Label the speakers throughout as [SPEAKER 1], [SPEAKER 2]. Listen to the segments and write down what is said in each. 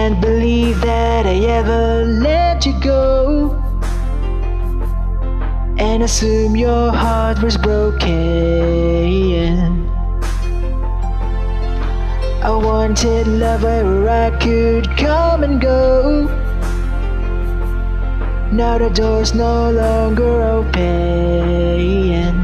[SPEAKER 1] can't believe that I ever let you go, and assume your heart was broken. I wanted love where I could come and go. Now the door's no longer open.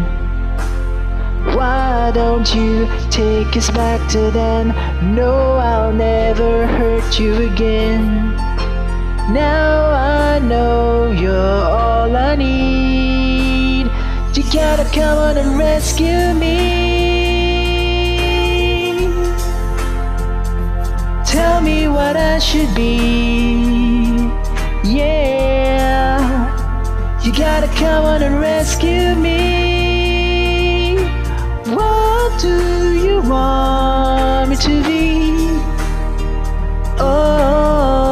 [SPEAKER 1] Why don't you take us back to then? No, I'll never hurt you again. Now I know you're all I need. You gotta come on and rescue me. Tell me what I should be. Yeah, you gotta come on and rescue me. What do you want me to be? Oh,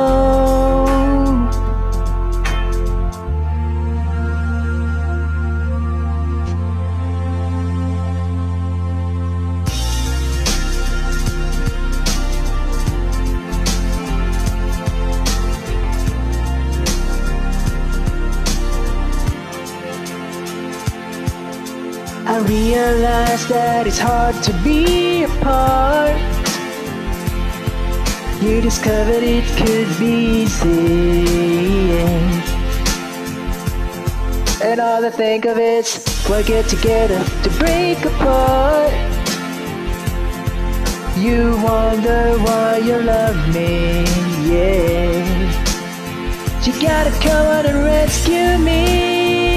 [SPEAKER 1] I realize that it's hard to be apart. You discovered it could be easy, and all I think of is we'll get together to break apart. You wonder why you love me, yeah. You gotta come on and rescue me.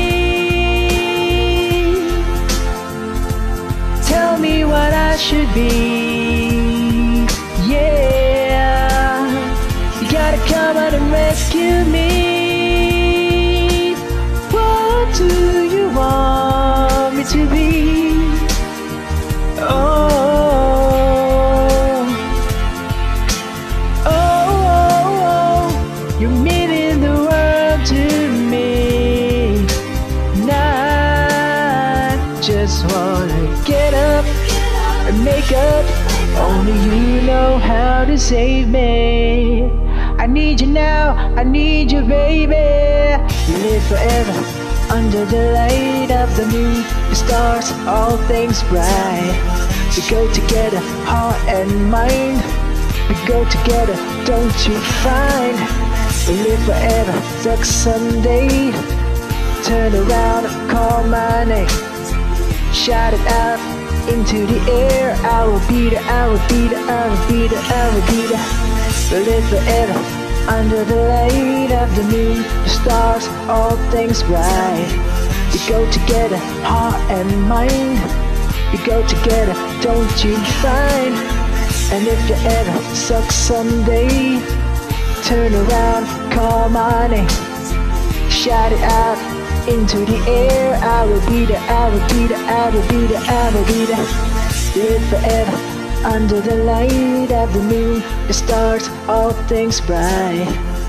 [SPEAKER 1] Tell me what I should be. Yeah, you gotta come out and rescue me. What do you want me to be? Oh, oh, oh, oh. You're meaning the world to me. Not just wanna get up and make up. Only you know how to save me. I need you now, I need you, baby. You live forever under the light of the moon, the stars, all things bright. We go together, heart and mind. We go together, don't you find? We live forever, suck someday. Turn around, call my name. Shout it out into the air. I will be there, I will be there, I will be there, I will be there. We live forever under the light of the moon, the stars, all things bright. We go together, heart and mind. We go together, don't you find? And if you ever suck someday, turn around, call my name. Shout it out into the air. I will be there, I will be there, I will be there, I will be there. Live forever under the light of the moon, the stars, all things bright.